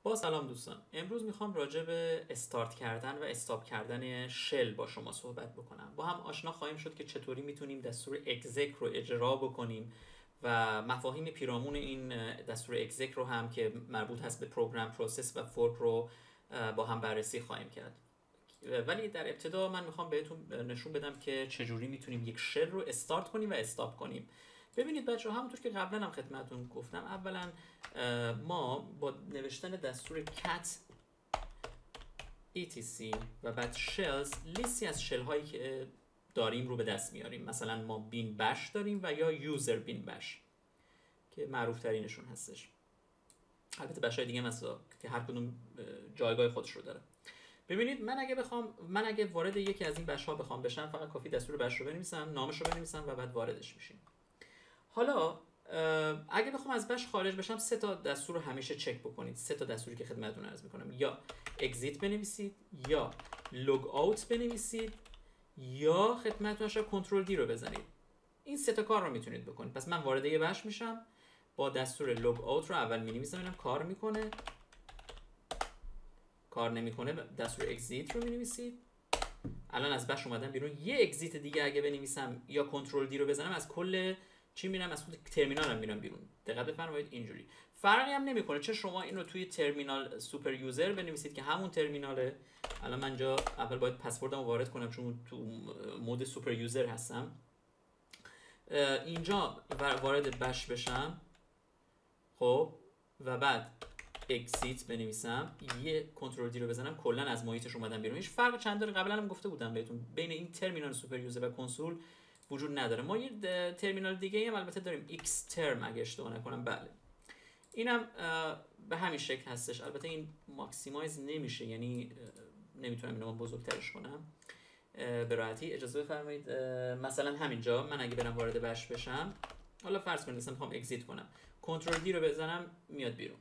با سلام دوستان، امروز میخوام راجع به استارت کردن و استاپ کردن شل با شما صحبت بکنم. با هم آشنا خواهیم شد که چطوری میتونیم دستور اگزیک رو اجرا بکنیم و مفاهیم پیرامون این دستور اگزیک رو هم که مربوط هست به پروگرام پروسس و فورک رو با هم بررسی خواهیم کرد. ولی در ابتدا من میخوام بهتون نشون بدم که چجوری میتونیم یک شل رو استارت کنیم و استاپ کنیم. ببینید بچه ها، همونطور که قبلا هم خدمتتون گفتم، اولا ما با نوشتن دستور cat etc و بعد shells لیستی از شل هایی که داریم رو به دست میاریم. مثلا ما بین بش داریم و یا یوزر بین بش که معروف ترینشون هستش. البته بش های دیگه مثلا که هر کدوم جایگاه خودش رو داره. ببینید من اگه وارد یکی از این بش ها بخوام بشم، فقط کافی دستور بش رو بنویسم، نامش رو بنویسم و بعد واردش میشیم. حالا اگه بخوام از بش خارج بشم، سه تا دستور رو همیشه چک بکنید. سه تا دستوری که خدمتتون عرض میکنم: یا اگزیت بنویسید، یا لوگ اوت بنویسید، یا خدمتتون شب کنترل دی رو بزنید. این سه تا کار رو میتونید بکنید. پس من وارد یه بش میشم، با دستور لوگ اوت رو اول مینویسم ببینم کار میکنه. کار نمیکنه دستور اگزیت رو مینویسید. الان از بش اومدم بیرون. یه اگزیت دیگه اگه بنویسم یا کنترل دی رو بزنم، از کل چی میرم؟ از خود ترمینالم میرم بیرون. دقت بفرمایید اینجوری فرقی هم نمیکنه چه شما این رو توی ترمینال سوپر یوزر بنویسید که همون ترمیناله. الان من اینجا اول باید پسوردم رو وارد کنم چون تو مود سوپر یوزر هستم. اینجا وارد بش بشم، خب، و بعد اگزیت بنویسم، یه کنترل دی رو بزنم، کلا از محیطش اومدم بیرون. هیچ فرق چند داره قبلا هم گفته بودم بهتون بین این ترمینال سوپر یوزر و کنسول وجود نداره. ما یه ترمینال دیگه هم البته داریم، ایکس ترم اگه اشتباه نکنم. بله، اینم به همین شکل هستش. البته این ماکسیمایز نمیشه، یعنی نمیتونم اینو بزرگترش کنم به راحتی. اجازه بفرمایید مثلا همینجا من اگه برم وارد بش بشم، حالا فرض کنید مثلا میخوام اگزیت کنم، کنترل دی رو بزنم میاد بیرون.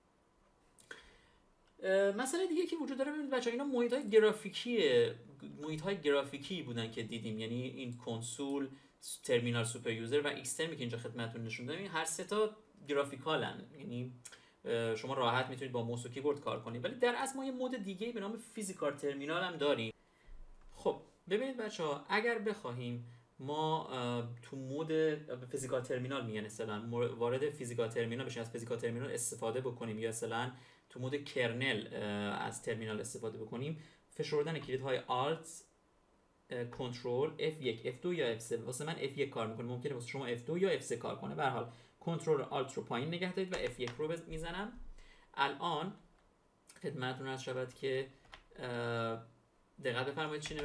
مسئله دیگه که وجود داره، ببینید بچه‌ها، اینا محیط‌های گرافیکی بودن که دیدیم، یعنی این کنسول، ترمینال سوپر یوزر و ایکس ترمی که اینجا خدمتتون نشون دادم. هر سه تا گرافیکالن، یعنی شما راحت میتونید با موس و کیبورد کار کنید. ولی در اصل ما یه مود دیگه به نام فیزیکال ترمینال هم داریم. خب ببینید بچه‌ها، اگر بخواهیم ما تو مود فیزیکال ترمینال، میگن اصطلاحاً وارد فیزیکال ترمینال بشیم، از فیزیکال ترمینال استفاده بکنیم، یا اصطلاحاً تو مود کرنل از ترمینال استفاده بکنیم، فشردن کلیدهای Alt کنترل F1 F2 یا F3. واسه من F1 کار میکنه، ممکنه واسه شما F2 یا F3 کار کنه. به هر حال کنترل Alt رو پایین نگه دارید و F1 رو میزنم. الان خدمتتون عرض شود که دقت بفرمایید چی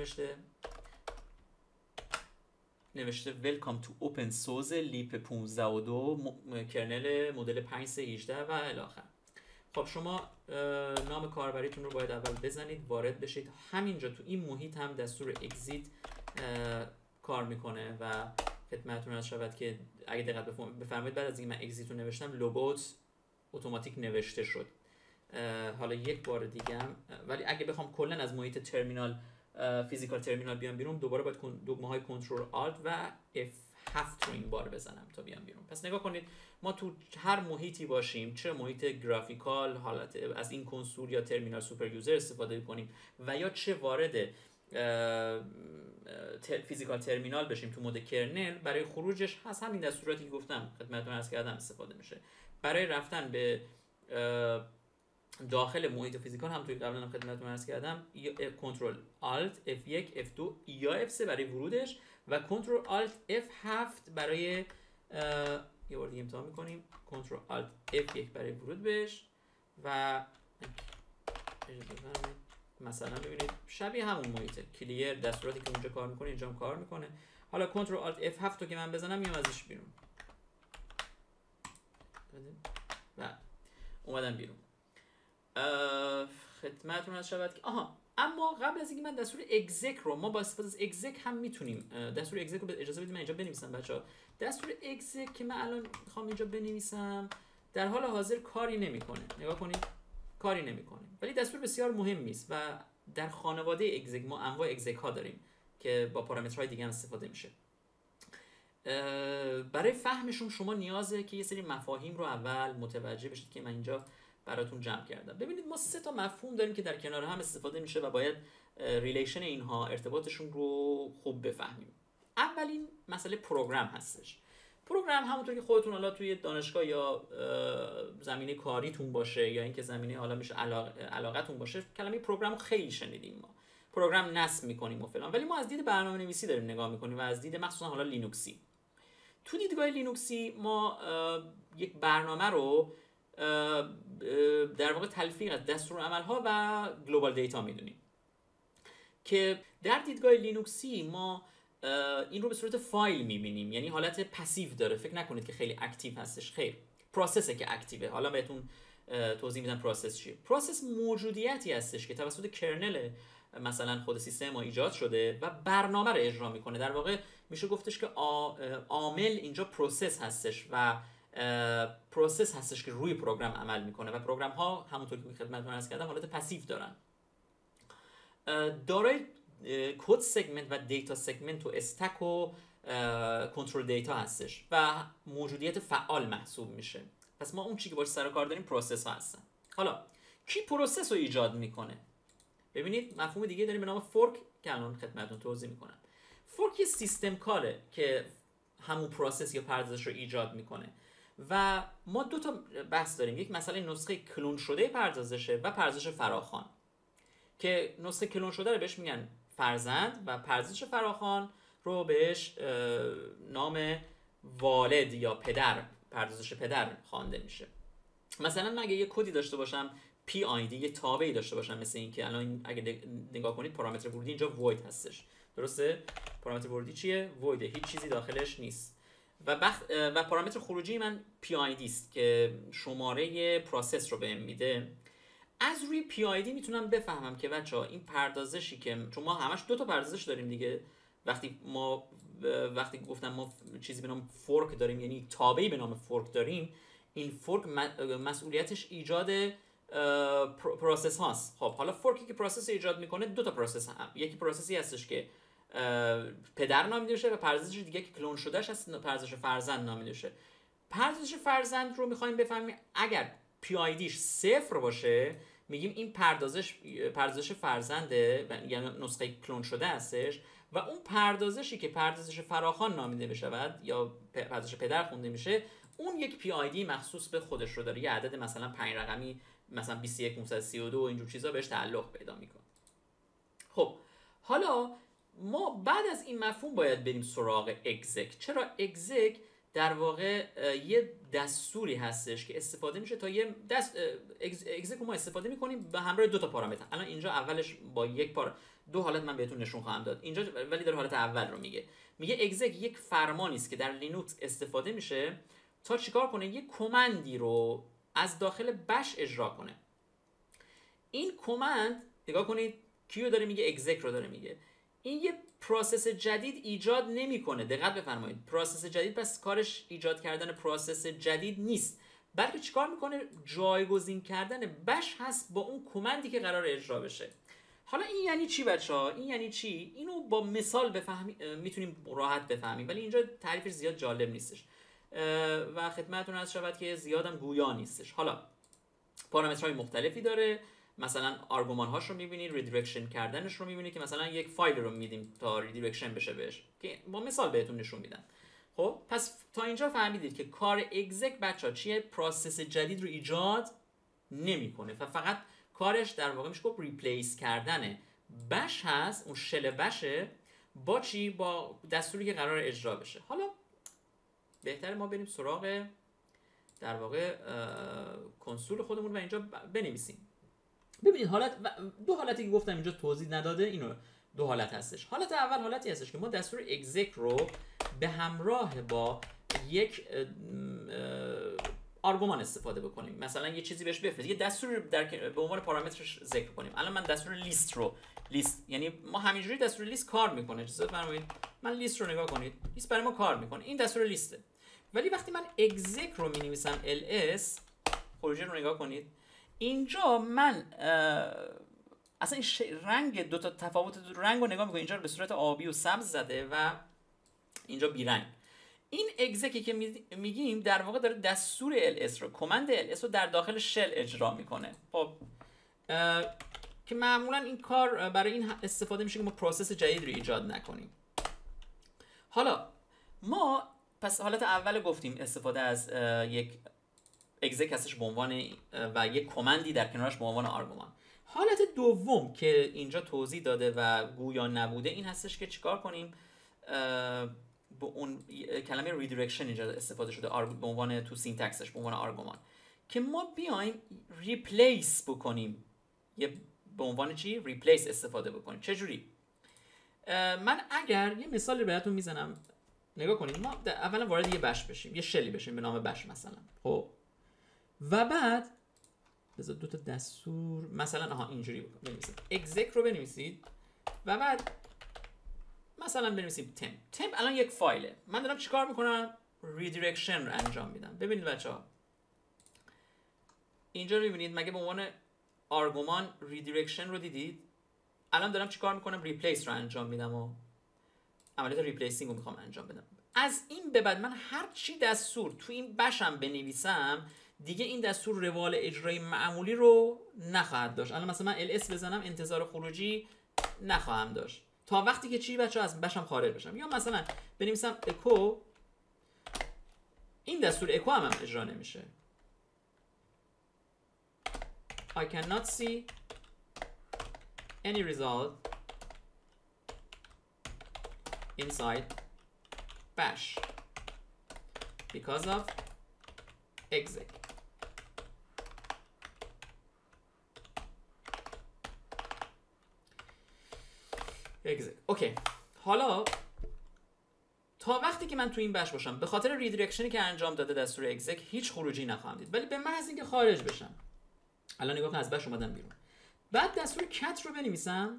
نوشته Welcome to Open Source لیپ 15.2 کرنل مدل 5318 و الی آخر. خب شما نام کاربریتون رو باید اول بزنید، وارد بشید. همینجا تو این محیط هم دستور اگزیت کار میکنه و خدمتتون عرض شود که اگه دقت بفرمایید بعد از اینکه من اگزیت رو نوشتم، لوگوت اتوماتیک نوشته شد. حالا یک بار دیگه هم، ولی اگه بخوام کلا از محیط ترمینال فیزیکال ترمینال بیام بیرون، دوباره باید دکمه های کنترل آلت و F7 رو این بار بزنم تا بیام بیرون. پس نگاه کنید، ما تو هر محیطی باشیم، چه محیط گرافیکال، حالت از این کنسول یا ترمینال سوپر یوزر استفاده کنیم، و یا چه وارد فیزیکال ترمینال بشیم تو مود کرنل، برای خروجش هست همین دستوراتی که گفتم خدمتتون عرض کردم استفاده میشه. برای رفتن به داخل محیط فیزیکال هم توی قبلا خدمتتون عرض کردم، کنترل آلت F1 F2 یا F3 برای ورودش و کنترل آلت F7 برای یه بار دیگه امتحان میکنیم، کنترل آلت F1 برای ورود بهش. و مثلا ببینید شبیه همون محیطه، کلیر دستوراتی که اونجا کار میکنه اینجا هم کار میکنه. حالا کنترل آلت F7 رو که من بزنم میام ازش بیرون و اومدم بیرون. خدمتتون عرض شود که اما قبل از اینکه من دستور اگزیک رو، ما با استفاده از اگزیک هم میتونیم دستور اگزیک رو، اجازه بدید من اینجا بنویسم بچه‌ها. دستور اگزیک که من الان میخوام اینجا بنویسم در حال حاضر کاری نمیکنه. نگاه کنید، کاری نمیکنه، ولی دستور بسیار مهمی است و در خانواده اگزیک ما انواع اگزیک ها داریم که با پارامترهای دیگه هم استفاده میشه. برای فهمشون شما نیازه که یه سری مفاهیم رو اول متوجه بشید که من اینجا براتون جمع کردم. ببینید ما 3 تا مفهوم داریم که در کنار هم استفاده میشه و باید ریلیشن اینها، ارتباطشون رو خوب بفهمیم. اولین مسئله پروگرام هستش. پروگرام همونطور که خودتون حالا توی دانشگاه یا زمینه کاریتون باشه یا اینکه زمینه حالا میشه علاقتون باشه، کلمه پروگرام خیلی شنیدیم. ما پروگرام نصب میکنیم و فلان، ولی ما از دید برنامه‌نویسی داریم نگاه میکنیم و از دید مخصوصا حالا لینوکسی. تو دیدگاه لینوکسی ما یک برنامه رو در واقع تلفیق از دستورالعمل‌ها و گلوبال دیتا میدونیم که در دیدگاه لینوکسی ما این رو به صورت فایل میبینیم، یعنی حالت پسیو داره. فکر نکنید که خیلی اکتیو هستش، خیر، پروسسه که اکتیوه. حالا بهتون توضیح میدم پروسس چیه. پروسس موجودیتی هستش که توسط کرنل مثلا خود سیستم ما ایجاد شده و برنامه رو اجرا میکنه. در واقع میشه گفتش که عامل اینجا پروسس هستش و پروسس هستش که روی پروگرام عمل میکنه و پروگرام ها همونطور که خدمتتون عرض کردم حالت پسیو دارن. دارای کد سگمنت و دیتا سگمنت و استک و کنترل دیتا هستش و موجودیت فعال محسوب میشه. پس ما اون چیزی که باش سر و کار داریم پروسس ها هستن. حالا کی پروسس رو ایجاد میکنه؟ ببینید مفهوم دیگه داریم به نام فورک که الان خدمتتون توضیح میکنم. فورک یه سیستم کاره که همون پروسس یا پردازش رو ایجاد میکنه و ما 2 تا بحث داریم. یک مسئله نسخه کلون شده پردازشه و پردازش فراخوان که نسخه کلون شده رو بهش میگن فرزند و پردازش فراخوان رو بهش نام والد یا پدر، پردازش پدر خوانده میشه. مثلا من اگه یه کدی داشته باشم PID، یه تابعی داشته باشم مثل این که الان اگه نگاه کنید پارامتر ورودی اینجا void هستش، درسته؟ پارامتر ورودی چیه؟ void، هیچ چیزی داخلش نیست. و پارامتر خروجی من PID است که شماره پروسس رو بهم میده. از روی PID میتونم بفهمم که بچه‌ها این پردازشی که چون ما همش 2 تا پردازش داریم دیگه، وقتی گفتم ما چیزی به نام فورک داریم، یعنی تابعی به نام فورک داریم، این فورک مسئولیتش ایجاد پروسس هاست. خب حالا فورکی که پروسس ایجاد میکنه 2 تا پروسس یکی پروسسی هستش که پدر نامیده میشه و پردازش دیگه که کلون شدهش هست پردازش فرزند نامیده میشه. پردازش فرزند رو میخوایم بفهمیم. اگر PIDش 0 باشه میگیم این پردازش فرزنده یعنی نسخه کلون شده هستش و اون پردازشی که پردازش فراخوان نامیده بشود یا پردازش پدر خونده میشه اون یک PID مخصوص به خودش رو داره، یه عدد مثلا 5 رقمی مثلا 21532 و اینجور چیزا بهش تعلق پیدا میکنه. خب حالا ما بعد از این مفهوم باید بریم سراغ exec. چرا exec در واقع یه دستوری هستش که استفاده میشه تا یه exec ما استفاده میکنیم به همراه 2 تا پارامتر. الان اینجا اولش با یک 2 حالت من بهتون نشون خواهم داد اینجا، ولی در حالت اول رو میگه exec یک فرمانی است که در لینوکس استفاده میشه تا چیکار کنه؟ یک کمندی رو از داخل بش اجرا کنه. این کمند نگاه کنید کیو داره میگه؟ exec رو داره میگه. این یه پروسس جدید ایجاد نمیکنه. دقت بفرمایید، پروسس جدید پس کارش ایجاد کردن پروسس جدید نیست، بلکه چیکار میکنه؟ جایگزین کردن بش هست با اون کمندی که قرار اجرا بشه. حالا این یعنی چی بچه‌ها؟ این یعنی چی؟ اینو با مثال میتونیم راحت بفهمیم، ولی اینجا تعریفش زیاد جالب نیستش و خدمتتون عرض شود که زیادم گویا نیستش. حالا پارامترهای مختلفی داره، مثلا آرگومان هاش رو می‌بینید، ریدایرکشن کردنش رو می‌بینید که مثلا یک فایل رو میدیم تا ریدایرکشن بشه بهش که با مثال بهتون نشون میدم. خب پس تا اینجا فهمیدید که کار exec بچه‌ها چیه؟ پروسس جدید رو ایجاد نمی‌کنه و فقط کارش در واقع میشه گفت ریپلیس کردن بش هست، اون شل بشه با چی؟ با دستوری که قرار اجرا بشه. حالا بهتره ما بریم سراغ در واقع کنسول خودمون و اینجا بنویسیم. ببینید دو حالتی که گفتم اینجا توضیح نداده، اینو 2 حالت هستش. حالت اول حالتی هستش که ما دستور exec رو به همراه با یک آرگومان استفاده بکنیم، مثلا یه چیزی بهش بفرستیم، یه دستور به عنوان پارامترش ذکر کنیم. الان من دستور لیست یعنی ما همینجوری دستور لیست کار میکنه. اجازه بفرمایید من لیست رو نگاه کنید، لیست برای ما کار میکنه، این دستور لیسته. ولی وقتی من exec رو مینویسم ls، خروجی رو نگاه کنید، اینجا من اصلا این رنگ 2 تا تفاوت رنگ رو نگاه میکنید، اینجا رو به صورت آبی و سبز زده و اینجا بیرنگ. این اگزکی که میگیم در واقع داره دستور ls رو، کمند ls رو در داخل شل اجرا میکنه. خب که معمولا این کار برای این استفاده میشه که ما پروسس جدید رو ایجاد نکنیم. حالا ما پس حالت اول گفتیم استفاده از یک اگزک هستش به عنوان و یک کمندی در کنارش به عنوان آرگومان. حالت دوم که اینجا توضیح داده و گویا نبوده این هستش که چیکار کنیم به اون کلمه ریدایرکشن اینجا استفاده شده به عنوان تو سینتکسش به عنوان آرگومان، که ما بیایم ریپلیس بکنیم، یه به عنوان چی؟ ریپلیس استفاده بکنیم. چجوری؟ من اگر یه مثالی براتون میزنم نگاه کنید. ما اولا وارد یه بش بشیم، یه شلی بشیم به نام بش مثلا. خب و بعد بذار دو تا دستور مثلا اینجوری بنویسید. exec رو بنویسید و بعد مثلا بنویسیم temp الان یک فایله. من دارم چیکار میکنم؟ ریدایرکشن رو انجام میدم. ببینید بچه‌ها اینجا رو میبینید، مگه به عنوان آرگومان ریدایرکشن رو دیدید؟ الان دارم چیکار میکنم؟ ریپلیس رو انجام میدم و عملیات ریپلیسینگ رو میخوام انجام بدم. از این به بعد من هر چی دستور تو این بشم بنویسم دیگه این دستور روال اجرایی معمولی رو نخواهد داشت. الان مثلا من ls بزنم انتظار خروجی نخواهم داشت تا وقتی که چی بچه‌ها از بشم خارج بشم. یا مثلا بنویسم اکو، این دستور اکو هم اجرا نمیشه. I cannot see any result inside bash because of exec. اوکی. حالا تا وقتی که من تو این بش باشم به خاطر ریدایرکشنی که انجام داده دستور exec هیچ خروجی نخواهم دید، ولی به محض اینکه خارج بشم، الان نگاه کن از بش اومدم بیرون، بعد دستور cat رو بنویسم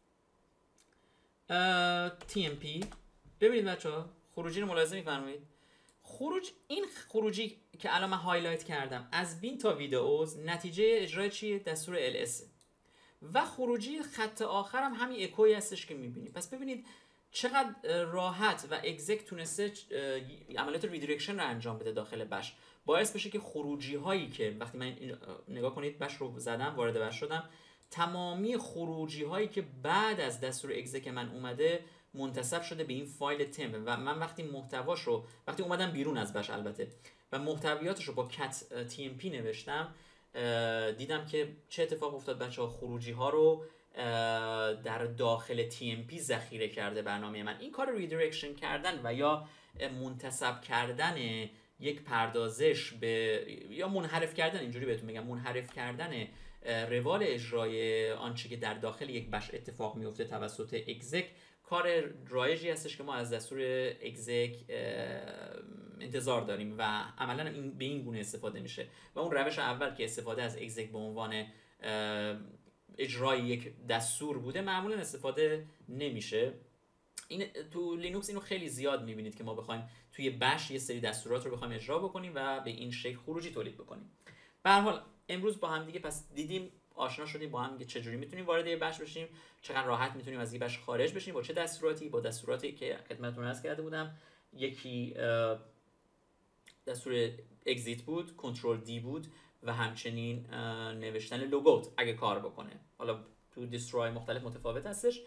tmp. ببینید بچه‌ها خروجی رو ملاحظه می‌فرمایید. این خروجی که الان من هایلایت کردم از بین تا ویدئوز نتیجه اجرای چیه؟ دستور ls. و خروجی خط آخرم همین اکوی هستش که می‌بینید. پس ببینید چقدر راحت و اگزک تونسته عملیات ریدایرکشن رو انجام بده داخل بش، باعث بشه که خروجی هایی که وقتی من نگاه کنید بش رو زدم وارد بش شدم، تمامی خروجی هایی که بعد از دستور اگزک من اومده منتسب شده به این فایل تمپ و من وقتی اومدم بیرون از بش البته و محتویاتش رو با cat tmp نوشتم، دیدم که چه اتفاق افتاد بچه‌ها. خروجی ها رو در داخل tmp ذخیره کرده برنامه من. این کار ریدایرکشن کردن و یا منتسب کردن یک پردازش به یا منحرف کردن، اینجوری بهتون میگم، منحرف کردن روال اجرای آنچه که در داخل یک بش اتفاق میفته توسط exec کار رایجی هستش که ما از دستور exec انتظار داریم و عملا به این گونه استفاده میشه. و اون روش اول که استفاده از exec به عنوان اجرای یک دستور بوده معمولا استفاده نمیشه. این تو لینوکس اینو خیلی زیاد میبینید که ما بخوایم توی بش یه سری دستورات رو بخوایم اجرا بکنیم و به این شکل خروجی تولید بکنیم. به هر حال امروز با هم دیگه پس دیدیم، آشنا شدیم با هم دیگه چجوری میتونیم وارد یه بش بشیم، چقدر راحت میتونیم از یه بش خارج بشیم، با چه دستوراتی، با دستوراتی که خدمتتون عرض کرده بودم. یکی دستور اگزیت بود، کنترل دی بود و همچنین نوشتن لوگوت اگه کار بکنه. حالا تو دیستروی مختلف متفاوت هستش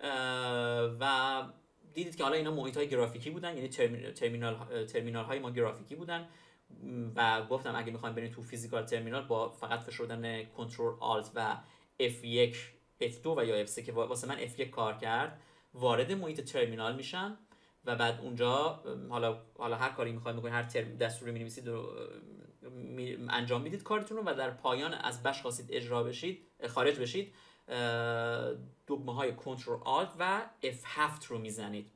و دیدید که حالا اینا محیط های گرافیکی بودن، یعنی ترمینال های ما گرافیکی بودن و گفتم اگه میخوایم بریم تو فیزیکال ترمینال با فقط فشردن کنترل آلت و F1 F2 و یا F3 که واسه من F1 کار کرد وارد محیط ترمینال میشم و بعد اونجا حالا هر کاری میخواید بکنید، هر دستوری می‌نویسید رو انجام میدید کارتون رو و در پایان از بش خواستید خارج بشید دکمه های کنترل آلت و F7 رو میزنید.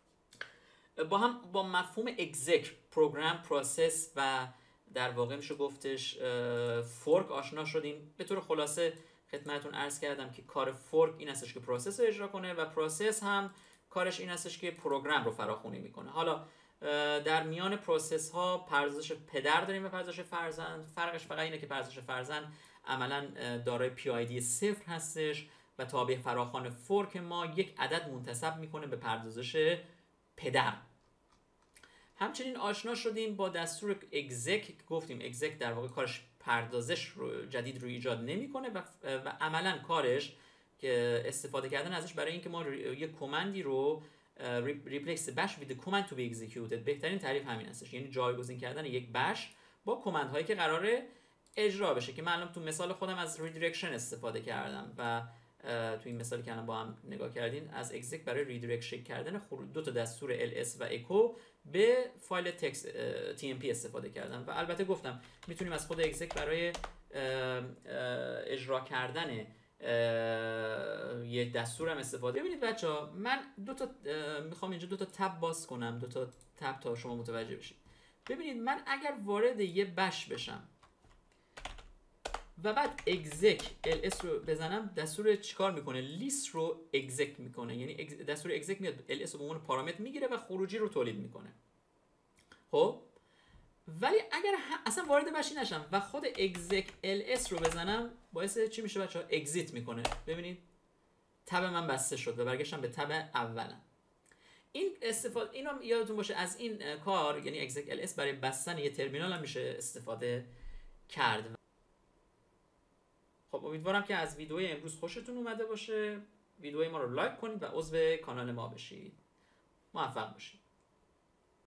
با مفهوم exec پروگرام پروسس و در واقع میشه گفتش فورک آشنا شدیم. به طور خلاصه خدمتتون عرض کردم که کار فورک این هستش که پروسس رو اجرا کنه و پروسس هم کارش این هستش که پروگرام رو فراخوانی میکنه. حالا در میان پروسس ها پردازش پدر داریم و پردازش فرزند. فرقش فقط اینه که پردازش فرزند عملا دارای PID 0 هستش و تابع فراخوان فورک ما یک عدد منتسب میکنه به پردازش پدر. همچنین آشنا شدیم با دستور exec. گفتیم exec در واقع کارش پردازش رو جدید رو ایجاد نمیکنه و عملا کارش که استفاده کردن ازش برای اینکه ما یه کمندی رو replace the bash with the command to be executed. بهترین تعریف همین هستش، یعنی جایگزین کردن یک بش با کمند هایی که قراره اجرا بشه، که من الان تو مثال خودم از redirection استفاده کردم و تو این مثالی که الان با هم نگاه کردین از exec برای ریدایرکشن کردن دو تا دستور ls و echo به فایل تکست tmp استفاده کردم. و البته گفتم میتونیم از خود exec برای اجرا کردن یه دستور هم استفاده. ببینید بچه‌ها، من میخوام اینجا دو تا تب باز کنم، دو تا تب تا شما متوجه بشید. ببینید من اگر وارد یه بش بشم و بعد exec ls رو بزنم، دستور چیکار میکنه؟ list رو exec میکنه، یعنی دستور exec میاد ls رو به عنوان پارامتر میگیره و خروجی رو تولید میکنه. خب ولی اگر اصلا وارد بشی نشم و خود exec ls رو بزنم، باعث چی میشه بچه‌ها؟ اگزیت میکنه. ببینید تب من بسته شد و برگشتم به تب اولم. این استفاده، اینو یادتون باشه، از این کار یعنی exec ls برای بستن یه ترمینال هم میشه استفاده کرد. خب امیدوارم که از ویدیوی امروز خوشتون اومده باشه. ویدیوی ما رو لایک کنید و عضو کانال ما بشید. موفق باشید.